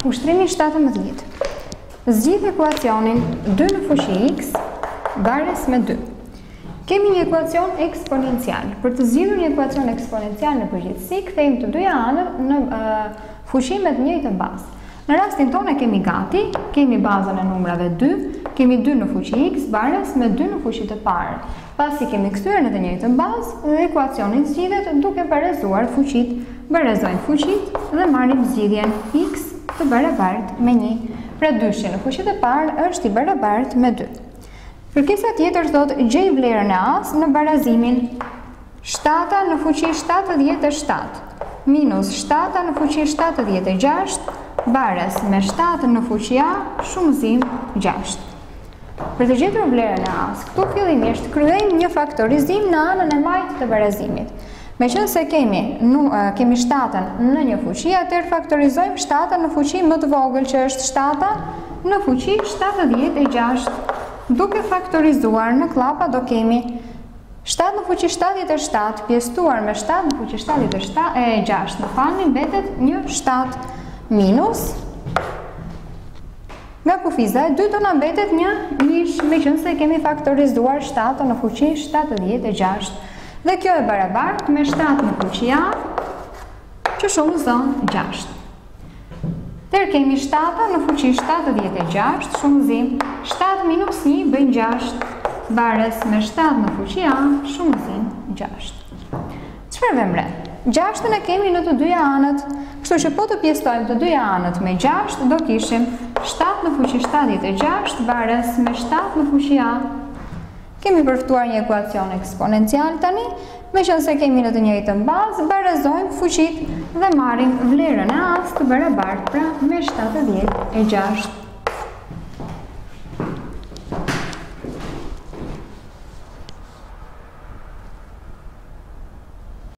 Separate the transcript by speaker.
Speaker 1: Ushtrimi 17. Zgjidh ekuacionin 2 në fuqi x vares me 2. Kemi një ekuacion eksponencial. Për të zgjidhur një ekuacion eksponencial në përgjithësi, kthejmë të dyja anët në fuqi me të njëjtën bazë. Në rastin tonë kemi gati, kemi bazën e numrave 2, kemi 2 në fuqi x vares me 2 në fuqi të parë. Pasi kemi kthyer në të njëjtën bazë, dhe ekuacioni zgjidhet duke barazuar fuqit. Barazojmë fuqit dhe marrim zgjidhjen x të barabartë me 1. Pra 2 në fuqi të parë është i barabartë me 2. Kërkesa tjetër thotë gjej vlerën e as në barazimin 7 në fuqi 77 minus 7 në fuqi 76 bares me 7 në fuqi a shumëzim 6. Për të gjetur vlerën e as, këtu fillimisht kryejmë një faktorizim në anën e majtë të barazimit. Meqense kemi 7 në një fuqi, atëherë faktorizojmë 7 në fuqi më të vogël që është 7 në fuqi 76. Duke faktorizuar në klapa do kemi 7 në fuqi 77 pjesëtuar me 7 në fuqi 76, në falni, mbetet një 7 minus nga kufiza e 2 do na mbetet një njësh, meqense kemi faktorizuar 7 në fuqi 76. Dhe kjo e barabartë me 7 në fuqi a që shumëzon 6. Tërë kemi 7 në fuqi 76 shumëzim 7 minus 1 bëjnë 6 bares me 7 në fuqi a shumëzim 6. Çfarë vëmre? 6 e kemi në të dyja anët, kështu që po të pjestojmë të dyja anët me 6 do kishim 7 në fuqi 76 bares me 7 në fuqi a. Kemi përftuar një ekuacion eksponencial tani, meqense kemi në të njëjtën bazë, barazojmë fuqit dhe marrim vlerën e as të barabartë, pra me 76.